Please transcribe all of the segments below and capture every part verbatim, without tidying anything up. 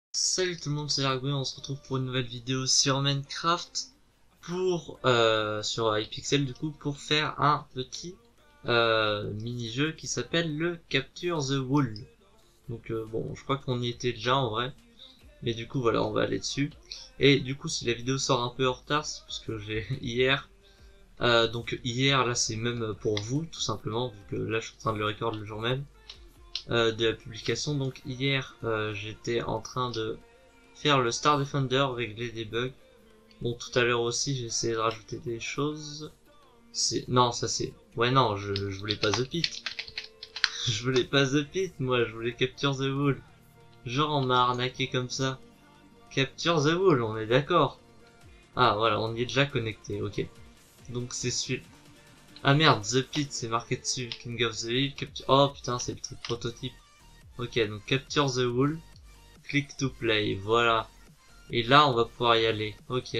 Salut tout le monde, c'est Largo et on se retrouve pour une nouvelle vidéo sur Minecraft pour euh, sur Hypixel du coup pour faire un petit euh, mini-jeu qui s'appelle le Capture the Wool. Donc euh, bon, je crois qu'on y était déjà en vrai, mais du coup voilà, on va aller dessus. Et du coup, si la vidéo sort un peu en retard, c'est parce que j'ai hier. Euh, donc hier là, c'est même pour vous tout simplement, vu que là je suis en train de le record le jour même euh, de la publication. Donc hier, euh, j'étais en train de faire le Star Defender, régler des bugs. Bon, tout à l'heure aussi, j'ai essayé de rajouter des choses. C'est non, ça c'est. Ouais, non, je, je voulais pas The Pit. Je voulais pas The Pit, moi, je voulais Capture the Wool. Genre, on m'a arnaqué comme ça. Capture the Wool, on est d'accord. Ah, voilà, on y est déjà connecté, ok. Donc c'est celui. Ah merde, The Pit, c'est marqué dessus. King of the Hill, Capture. Oh putain, c'est le truc prototype. Ok, donc Capture the Wool. Click to play, voilà. Et là, on va pouvoir y aller. Ok.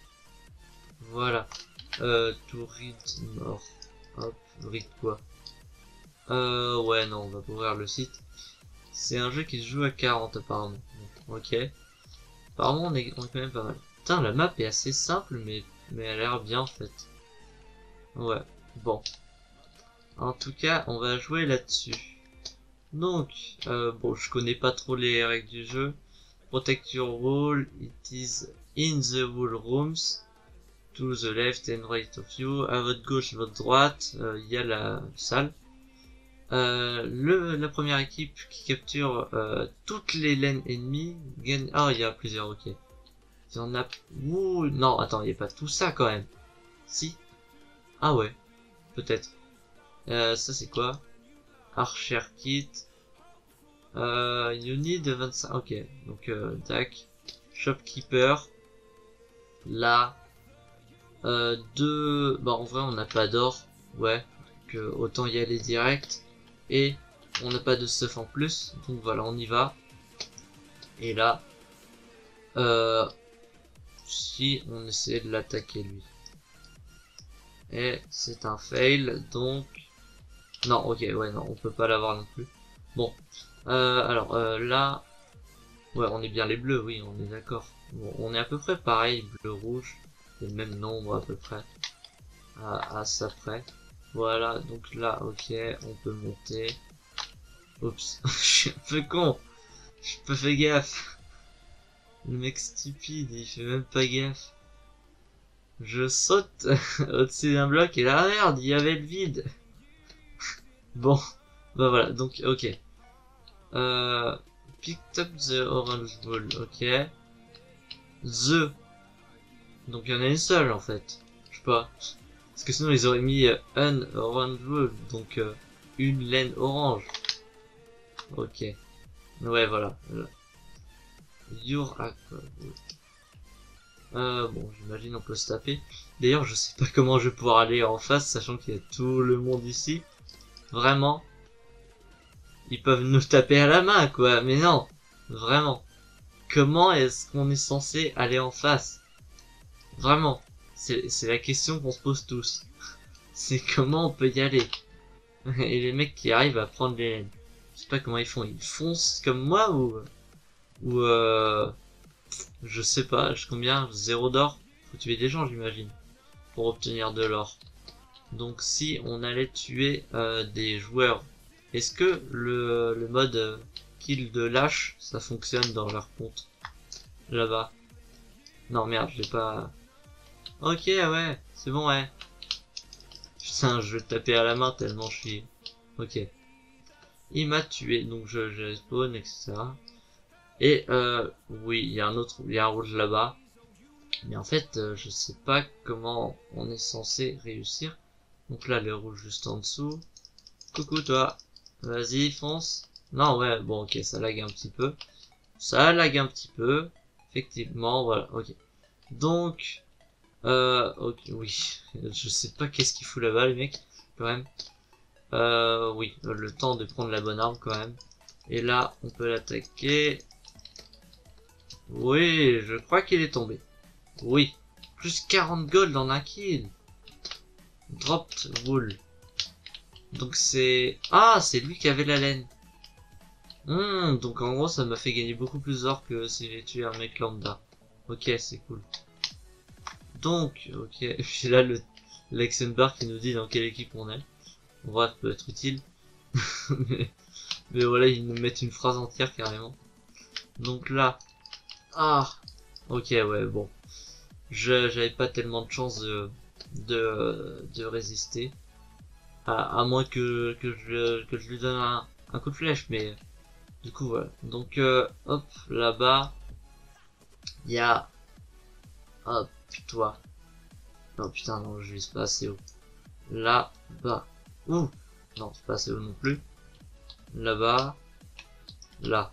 Voilà. Euh, to read more. Hop, read quoi? Euh, ouais, non, on va pas ouvrir le site. C'est un jeu qui se joue à quarante apparemment. Ok. Apparemment, on est, on est quand même pas mal. Putain, la map est assez simple, mais, mais elle a l'air bien faite. Ouais, bon. En tout cas, on va jouer là-dessus. Donc, euh, bon, je connais pas trop les règles du jeu. Protect your wall, it is in the wall rooms. To the left and right of you, à votre gauche, à votre droite, il euh, y a la salle. Euh, le, la première équipe qui capture euh, toutes les lanes ennemies gagne. Ah, il y a plusieurs, ok. Il y en a. Ouh, non, attends, il n'y a pas tout ça quand même. Si. Ah ouais, peut-être. Euh, ça c'est quoi? Archer kit. Euh, you need vingt-cinq. Ok, donc euh, tac. Shopkeeper. Là. Euh, deux. Bah en vrai on n'a pas d'or. Ouais. Donc euh, autant y aller direct. Et on n'a pas de stuff en plus. Donc voilà, on y va. Et là. Euh, si on essaie de l'attaquer lui. Et c'est un fail. Donc. Non, ok, ouais, non, on peut pas l'avoir non plus. Bon. Euh, alors euh, là. Ouais, on est bien les bleus, oui, on est d'accord. Bon, on est à peu près pareil, bleu-rouge. C'est le même nombre à peu près. À, à ça près. Voilà, donc là, ok, on peut monter. Oups, je suis un peu con. Je pas fait gaffe. Le mec stupide, il fait même pas gaffe. Je saute au-dessus d'un bloc et là, merde, il y avait le vide. Bon, bah voilà, donc, ok. Euh, picked up the orange ball, ok. The. Donc il y en a une seule en fait. Je sais pas. Parce que sinon ils auraient mis euh, un orange ball, donc euh, une laine orange. Ok. Ouais, voilà. voilà. Your aqua. Euh, bon, j'imagine on peut se taper. D'ailleurs, je sais pas comment je vais pouvoir aller en face, sachant qu'il y a tout le monde ici. Vraiment. Ils peuvent nous taper à la main, quoi. Mais non. Vraiment. Comment est-ce qu'on est censé aller en face? Vraiment. C'est, c'est la question qu'on se pose tous. C'est comment on peut y aller? Et les mecs qui arrivent à prendre les laines. Je sais pas comment ils font. Ils foncent comme moi ou... Ou euh... Je sais pas, je combien? Zéro d'or? Faut tuer des gens, j'imagine, pour obtenir de l'or. Donc si on allait tuer euh, des joueurs, est-ce que le, le mode euh, kill de lâche, ça fonctionne dans leur compte? Là-bas. Non, merde, je l'ai pas... Ok, ouais, c'est bon, ouais. Putain, je vais taper à la main tellement je suis... Ok. Il m'a tué, donc je, je spawn, et cetera. Et euh, oui, il y a un autre, il y a un rouge là-bas. Mais en fait, euh, je sais pas comment on est censé réussir. Donc là, le rouge juste en dessous. Coucou toi. Vas-y, fonce. Non, ouais, bon, ok, ça lag un petit peu. Ça lag un petit peu. Effectivement, voilà, ok. Donc, euh, ok, oui. Je sais pas qu'est-ce qu'il fout là-bas, les mecs, quand même. Euh, oui, le temps de prendre la bonne arme, quand même. Et là, on peut l'attaquer. Oui, je crois qu'il est tombé. Oui. Plus quarante gold en un kill. Dropped wool. Donc c'est... Ah, c'est lui qui avait la laine. Hmm, donc en gros, ça m'a fait gagner beaucoup plus d'or que si j'ai tué un mec lambda. Ok, c'est cool. Donc, ok, j'ai là le l'Exenbar qui nous dit dans quelle équipe on est. En vrai, ça peut être utile. mais, mais voilà, ils nous mettent une phrase entière carrément. Donc là, ah, ok, ouais, bon. Je j'avais pas tellement de chance de de, de résister. À, à moins que que je que je lui donne un, un coup de flèche, mais du coup voilà. Donc euh, hop, là-bas, il y a, hop, toi. Non putain, non, je vise pas assez haut. Là-bas. Ouh, non, c'est pas assez haut non plus. Là-bas, là.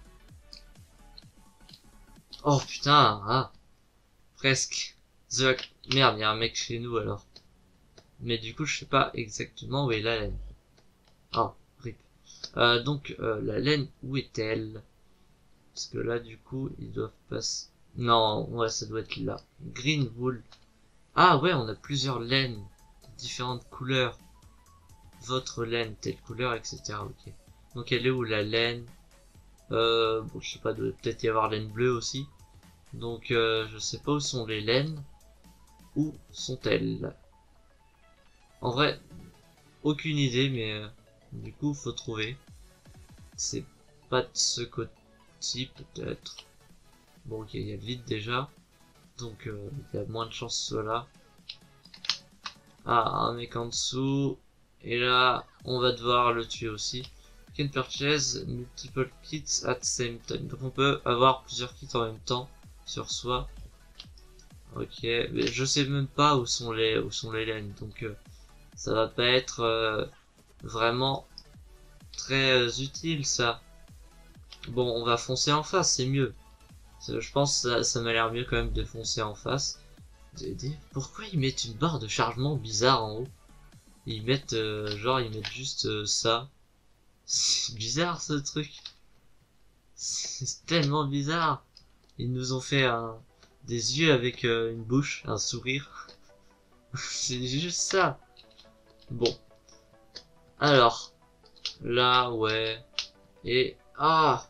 Oh putain, ah, presque. The... Merde, il y a un mec chez nous alors. Mais du coup, je sais pas exactement où est la laine. Ah, rip. Euh, donc, euh, la laine, où est-elle? Parce que là, du coup, ils doivent passer... Non, ouais, ça doit être là. Green wool. Ah ouais, on a plusieurs laines. Différentes couleurs. Votre laine, telle couleur, et cetera. Ok. Donc, elle est où la laine? Euh, bon, je sais pas, doit peut-être y avoir laine bleue aussi. Donc, euh, je sais pas où sont les laines. Où sont-elles? En vrai, aucune idée, mais euh, du coup, faut trouver. C'est pas de ce côté, peut-être. Bon, ok, il y a le vide déjà. Donc, euh, il y a moins de chances que ce soit là. Ah, un mec en dessous. Et là, on va devoir le tuer aussi. Can purchase multiple kits at same time. Donc, on peut avoir plusieurs kits en même temps sur soi. Ok, mais je sais même pas où sont les où sont les laines. Donc, euh, ça va pas être euh, vraiment très euh, utile, ça. Bon, on va foncer en face, c'est mieux. Je pense que ça, ça m'a l'air mieux quand même de foncer en face. Pourquoi ils mettent une barre de chargement bizarre en haut? Ils mettent, euh, genre, ils mettent juste euh, ça. C'est bizarre ce truc. C'est tellement bizarre. Ils nous ont fait un, des yeux avec euh, une bouche, un sourire. C'est juste ça. Bon. Alors. Là, ouais. Et... Ah.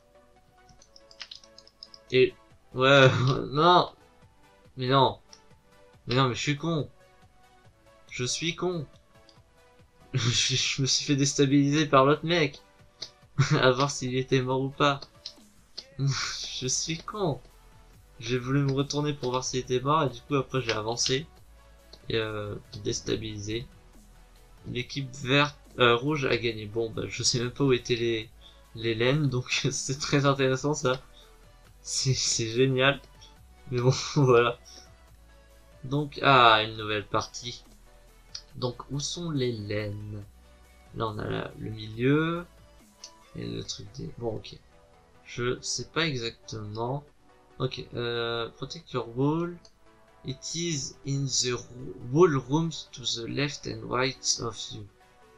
Et... Ouais, non. Mais non. Mais non, mais je suis con. Je suis con. Je me suis fait déstabiliser par l'autre mec. À voir s'il était mort ou pas. Je suis con. J'ai voulu me retourner pour voir s'il était mort et du coup après j'ai avancé et euh, déstabilisé. L'équipe verte, euh, rouge a gagné. Bon bah je sais même pas où étaient les les laines donc c'est très intéressant ça. C'est c'est génial. Mais bon voilà. Donc ah une nouvelle partie. Donc où sont les laines? Là on a la, le milieu et le truc des. Bon ok. Je sais pas exactement. Ok, euh, protect your wall. It is in the wall rooms to the left and right of you.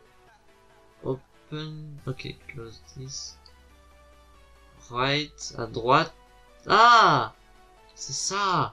Open. Ok, close this. Right, à droite. Ah! C'est ça!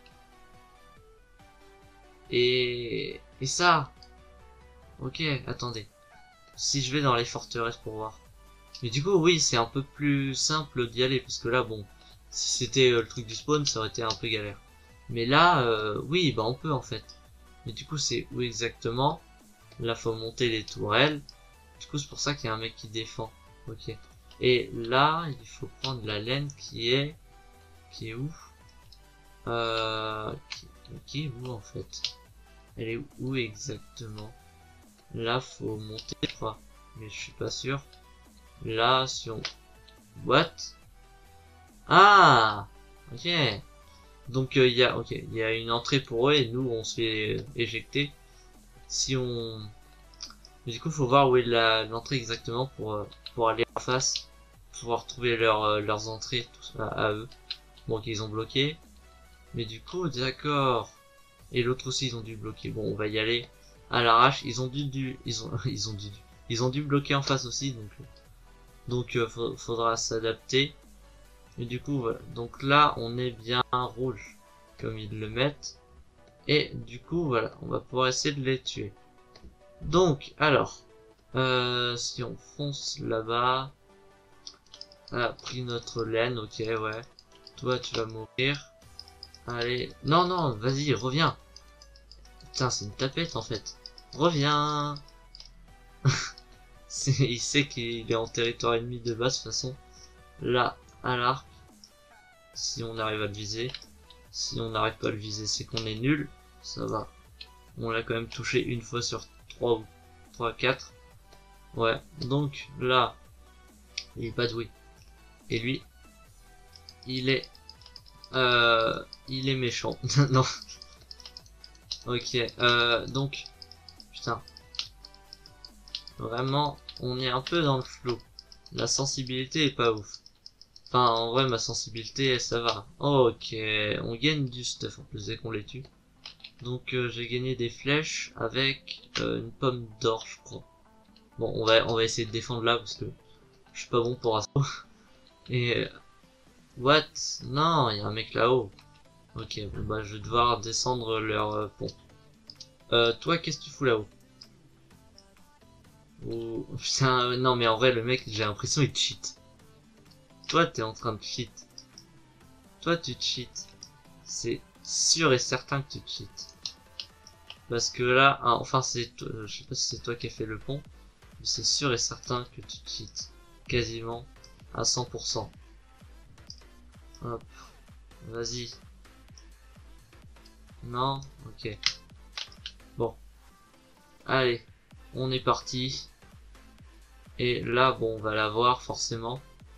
Et, et ça! Ok, attendez. Si je vais dans les forteresses pour voir. Mais du coup, oui, c'est un peu plus simple d'y aller, parce que là, bon, si c'était euh, le truc du spawn, ça aurait été un peu galère. Mais là, euh, oui, bah on peut en fait. Mais du coup, c'est où exactement? Là, faut monter les tourelles. Du coup, c'est pour ça qu'il y a un mec qui défend. Ok. Et là, il faut prendre la laine qui est... Qui est où? Euh... Qui, qui est où en fait? Elle est où exactement? Là, faut monter, je crois. Mais je suis pas sûr. Là, si on... What? Ah! Ok. Donc, il euh, y a, ok, il y a une entrée pour eux et nous, on se fait euh, éjecter. Si on... Mais du coup, faut voir où est la l'entrée exactement pour, euh, pour aller en face. Pouvoir trouver leur, euh, leurs entrées tout ça, à eux. Bon, qu'ils ont bloqué. Mais du coup, d'accord. Et l'autre aussi, ils ont dû bloquer. Bon, on va y aller à l'arrache. Ils ont dû, dû ils ont, ils ont dû, ils ont dû bloquer en face aussi. Donc, donc, euh, faudra s'adapter. Et du coup, voilà. Donc là, on est bien rouge, comme ils le mettent. Et du coup, voilà, on va pouvoir essayer de les tuer. Donc, alors, euh, si on fonce là-bas, a pris notre laine, ok, ouais. Toi, tu vas mourir. Allez. Non, non, vas-y, reviens. Putain, c'est une tapette, en fait. Reviens. Il sait qu'il est en territoire ennemi de base, de toute façon. Là, à l'arc. Si on arrive à le viser. Si on n'arrive pas à le viser, c'est qu'on est nul. Ça va. On l'a quand même touché une fois sur trois ou trois, quatre. Ouais. Donc, là, il est pas doué. Et lui, il est... Euh... Il est méchant. Non. Ok. Euh... Donc... Putain. Vraiment, on est un peu dans le flou. La sensibilité est pas ouf. Enfin, en vrai, ma sensibilité, ça va. Oh, ok, on gagne du stuff en plus dès qu'on les tue. Donc, euh, j'ai gagné des flèches avec euh, une pomme d'or, je crois. Bon, on va, on va essayer de défendre là parce que je suis pas bon pour assaut. Et... Euh, what? Non, il y a un mec là-haut. Ok, bon bah je vais devoir descendre leur euh, pont. Euh, toi, qu'est-ce que tu fous là-haut? Oh, putain, euh, non mais en vrai, le mec, j'ai l'impression il cheat. Toi, t'es en train de cheat. Toi, tu cheats. C'est sûr et certain que tu cheats. Parce que là, hein, enfin, c'est, euh, je sais pas si c'est toi qui as fait le pont, mais c'est sûr et certain que tu cheats. Quasiment à cent pour cent. Hop. Vas-y. Non? Ok. Bon. Allez. On est parti. Et là, bon, on va l'avoir forcément.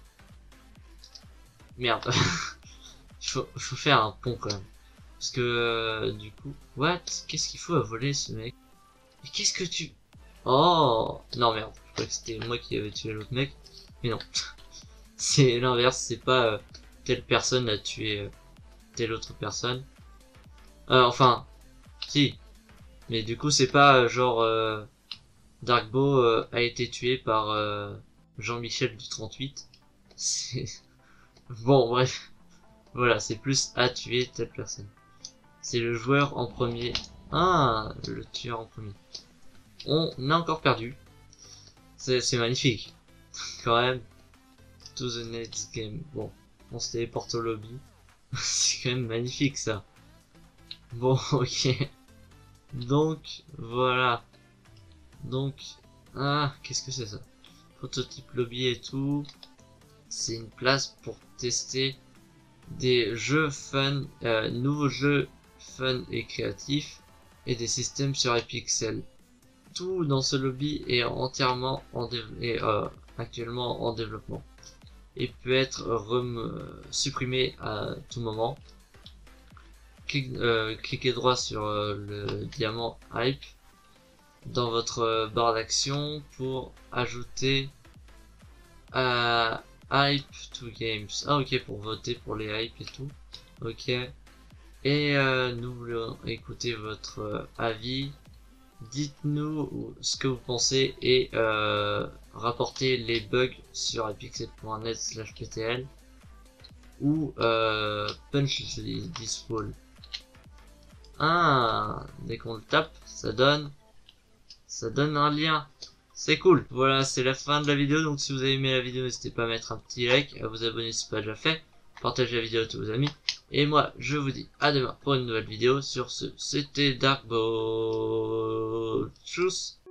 Merde. Il faut, faut faire un pont quand même. Parce que, euh, du coup... What? Qu'est-ce qu'il faut à voler, ce mec? Mais qu'est-ce que tu... Oh! Non, merde. Je croyais que c'était moi qui avais tué l'autre mec. Mais non. C'est l'inverse. C'est pas euh, telle personne a tué euh, telle autre personne. Euh, enfin... Si. Mais du coup, c'est pas euh, genre... Euh, Darkbo euh, a été tué par euh, Jean-Michel du trente-huit. C'est... Bon, bref. Voilà, c'est plus à tuer telle personne. C'est le joueur en premier. Ah, le tueur en premier. On a encore perdu. C'est magnifique. Quand même. To the next game. Bon, on se téléporte au lobby. C'est quand même magnifique ça. Bon, ok. Donc, voilà. Donc, ah, qu'est-ce que c'est ça? Prototype lobby et tout. C'est une place pour tester des jeux fun, euh, nouveaux jeux fun et créatifs et des systèmes sur Hypixel. Tout dans ce lobby est entièrement en et, euh, actuellement en développement et peut être euh, supprimé à tout moment. Clique, euh, cliquez droit sur euh, le diamant Hype dans votre barre d'action pour ajouter à Hype to Games. Ah ok, pour voter pour les hype et tout. Ok. Et euh, nous voulons écouter votre euh, avis. Dites-nous ce que vous pensez et euh, rapportez les bugs sur hypixel point net slash p t l ou euh, punch this wall. Ah, dès qu'on le tape, ça donne, ça donne un lien. C'est cool. Voilà, c'est la fin de la vidéo. Donc si vous avez aimé la vidéo, n'hésitez pas à mettre un petit like, à vous abonner si ce n'est pas déjà fait, partagez la vidéo à tous vos amis. Et moi, je vous dis à demain pour une nouvelle vidéo. Sur ce, c'était Darkbo. Tchuss.